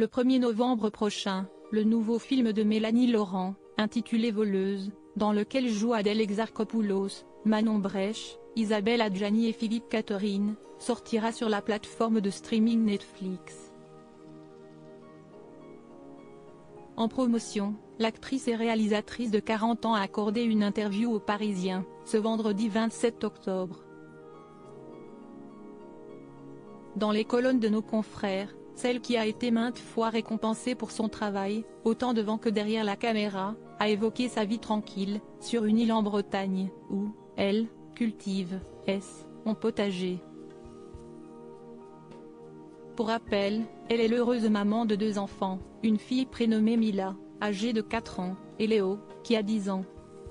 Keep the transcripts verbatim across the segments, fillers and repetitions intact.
Le premier novembre prochain, le nouveau film de Mélanie Laurent, intitulé Voleuse, dans lequel jouent Adèle Exarchopoulos, Manon Brèche, Isabelle Adjani et Philippe Catherine, sortira sur la plateforme de streaming Netflix. En promotion, l'actrice et réalisatrice de quarante ans a accordé une interview aux Parisiens, ce vendredi vingt-sept octobre. Dans les colonnes de nos confrères, celle qui a été maintes fois récompensée pour son travail, autant devant que derrière la caméra, a évoqué sa vie tranquille, sur une île en Bretagne, où, elle, cultive, S, son potager. Pour rappel, elle est l'heureuse maman de deux enfants, une fille prénommée Mila, âgée de quatre ans, et Léo, qui a dix ans.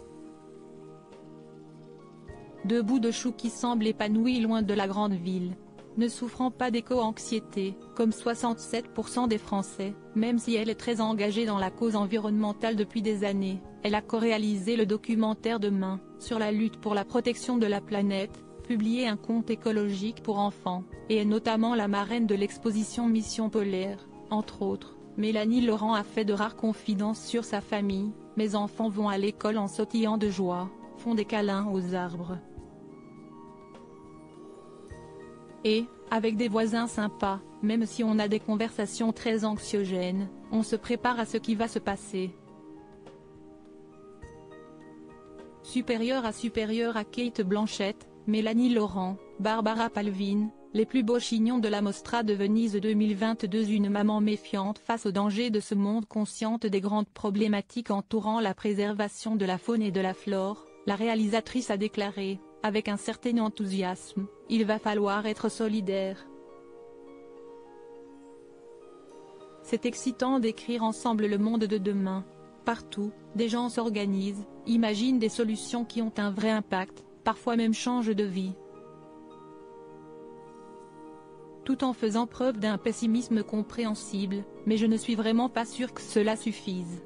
Deux bouts de chou qui semblent épanouis loin de la grande ville. Ne souffrant pas d'éco-anxiété, comme soixante-sept pour cent des Français, même si elle est très engagée dans la cause environnementale depuis des années, elle a co-réalisé le documentaire Demain, sur la lutte pour la protection de la planète, publié un conte écologique pour enfants, et est notamment la marraine de l'exposition Mission Polaire, entre autres. Mélanie Laurent a fait de rares confidences sur sa famille. Mes enfants vont à l'école en sautillant de joie, font des câlins aux arbres. Et, avec des voisins sympas, même si on a des conversations très anxiogènes, on se prépare à ce qui va se passer. Supérieure à supérieure à Kate Blanchett, Mélanie Laurent, Barbara Palvin, les plus beaux chignons de la Mostra de Venise deux mille vingt-deux. Une maman méfiante face aux dangers de ce monde, consciente des grandes problématiques entourant la préservation de la faune et de la flore, la réalisatrice a déclaré, avec un certain enthousiasme, « Il va falloir être solidaire ». C'est excitant d'écrire ensemble le monde de demain. Partout, des gens s'organisent, imaginent des solutions qui ont un vrai impact, parfois même changent de vie. Tout en faisant preuve d'un pessimisme compréhensible, mais je ne suis vraiment pas sûre que cela suffise.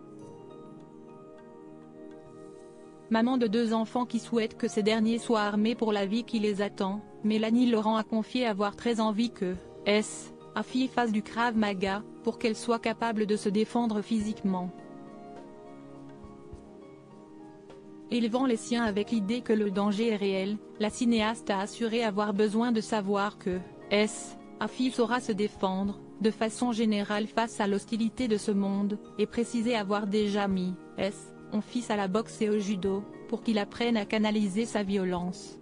Maman de deux enfants qui souhaite que ces derniers soient armés pour la vie qui les attend, Mélanie Laurent a confié avoir très envie que S, sa fille fasse du Krav Maga, pour qu'elle soit capable de se défendre physiquement. Élevant les siens avec l'idée que le danger est réel, la cinéaste a assuré avoir besoin de savoir que S, sa fille saura se défendre, de façon générale face à l'hostilité de ce monde, et précisé avoir déjà mis S, son fils à la boxe et au judo, pour qu'il apprenne à canaliser sa violence.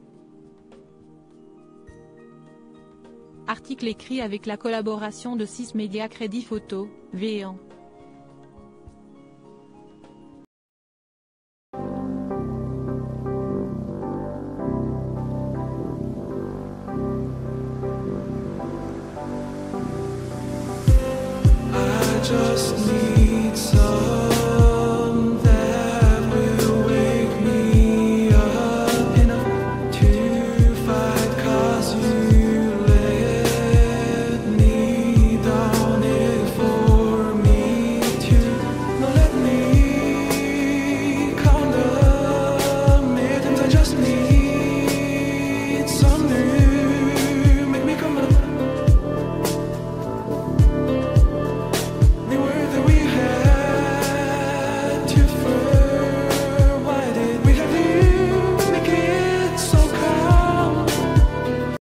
Article écrit avec la collaboration de six médias Crédit Photo, Véan. Just